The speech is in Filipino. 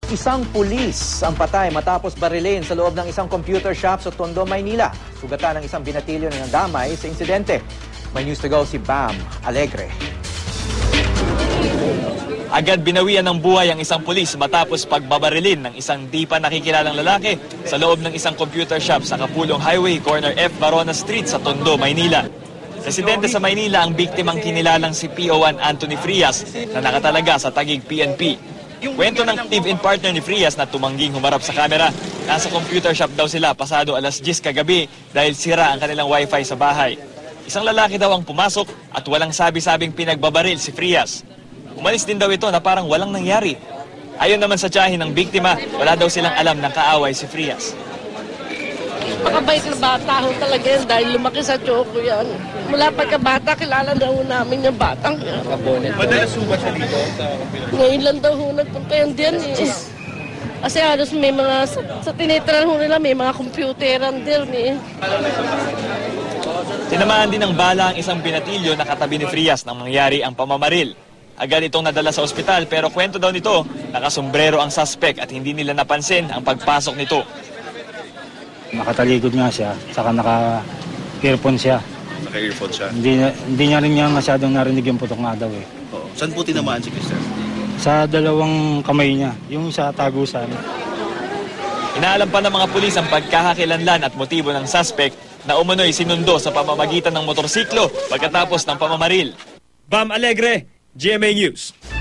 Isang pulis ang patay matapos barilin sa loob ng isang computer shop sa Tondo, Maynila. Sugatan ng isang binatilyo na nadamay sa insidente. May news to go si Bam Alegre. Agad binawian ng buhay ang isang pulis matapos pagbabarilin ng isang di pa nakikilalang lalaki sa loob ng isang computer shop sa Kapulong Highway, corner F. Barona Street sa Tondo, Maynila. Residente sa Maynila ang biktimang kinilalang si PO1 Anthony Frias na nakatalaga sa Taguig PNP. Kwento ng live-in partner ni Frias na tumangging humarap sa kamera. Nasa computer shop daw sila pasado alas 10 kagabi dahil sira ang kanilang wifi sa bahay. Isang lalaki daw ang pumasok at walang sabi-sabing pinagbabaril si Frias. Umalis din daw ito na parang walang nangyari. Ayon naman sa tiyahin ng biktima, wala daw silang alam ng kaaway si Frias. Pakabait na bata ho talaga yan dahil lumaki sa Choco yan. Mula pagkabata, kilala na ho namin yung batang yan. Madalas ho ba siya dito? Ngayon lang daw ho nagpunta yan din eh. Kasi halos may mga, sa tinitran ho nila, may mga computeran din eh. Tinamaan din ng bala ang isang binatilyo na katabi ni Frias nang mangyari ang pamamaril. Agad itong nadala sa ospital pero kwento daw nito, nakasombrero ang suspect at hindi nila napansin ang pagpasok nito. Nakataligod nga siya, saka naka-earphone siya. Naka-earphone siya? Hindi niya rin niya masyadong narinig yung putok nga daw eh. Oo. Saan po tinamaan si Christian? Sa dalawang kamay niya, yung sa tagusan. Inaalam pa ng mga pulis ang pagkakakilanlan at motibo ng suspect na umano'y sinundo sa pamamagitan ng motorsiklo pagkatapos ng pamamaril. Bam Alegre, GMA News.